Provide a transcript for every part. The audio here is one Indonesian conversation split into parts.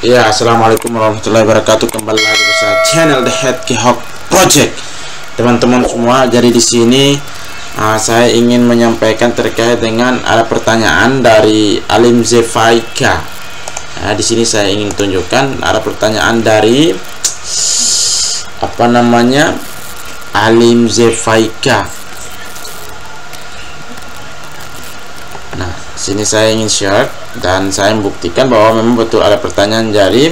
Ya, assalamualaikum warahmatullahi wabarakatuh. Kembali lagi bersama channel The Head Keyhawk Project, teman-teman semua. Jadi di sini saya ingin menyampaikan terkait dengan ada pertanyaan dari Alim Zefaika. Di sini saya ingin tunjukkan ada pertanyaan dari Alim Zefaika. Nah, sini saya ingin share dan saya membuktikan bahwa memang betul ada pertanyaan dari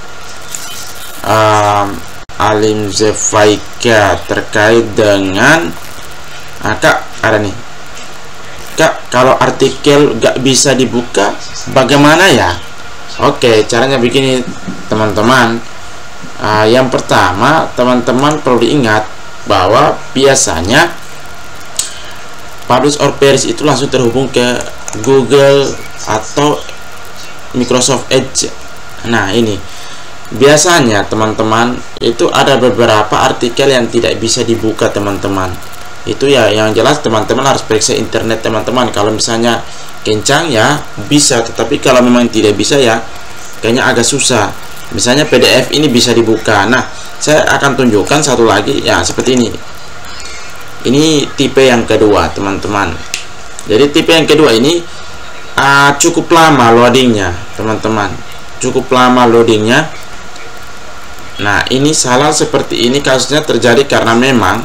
Alim Zefaika terkait dengan Kak, ada nih Kak, kalau artikel gak bisa dibuka bagaimana ya? Oke, caranya begini teman-teman. Yang pertama, teman-teman perlu diingat bahwa biasanya publish or perish itu langsung terhubung ke Google atau Microsoft Edge. Nah, ini biasanya teman-teman itu ada beberapa artikel yang tidak bisa dibuka teman-teman. Itu ya yang jelas teman-teman harus periksa internet teman-teman. Kalau misalnya kencang ya bisa, tetapi kalau memang tidak bisa ya kayaknya agak susah. Misalnya PDF ini bisa dibuka. Nah, saya akan tunjukkan satu lagi ya, seperti ini. Ini tipe yang kedua teman-teman. Jadi tipe yang kedua ini cukup lama loadingnya teman-teman, cukup lama loadingnya. Nah, ini salah seperti ini kasusnya terjadi karena memang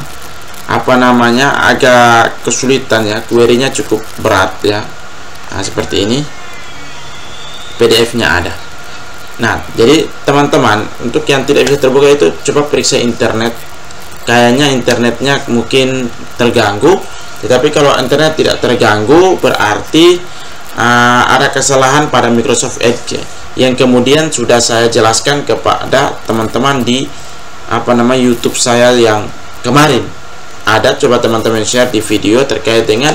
agak kesulitan ya, query-nya cukup berat ya. Nah, seperti ini PDF-nya ada. Nah, jadi teman-teman untuk yang tidak bisa terbuka itu coba periksa internet. Kayaknya internetnya mungkin terganggu, tetapi kalau internet tidak terganggu berarti ada kesalahan pada Microsoft Edge yang kemudian sudah saya jelaskan kepada teman-teman di YouTube saya yang kemarin. Ada, coba teman-teman share di video terkait dengan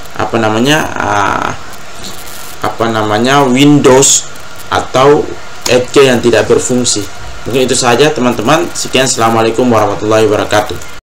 Windows atau Edge yang tidak berfungsi. Mungkin itu saja teman-teman. Sekian, assalamualaikum warahmatullahi wabarakatuh.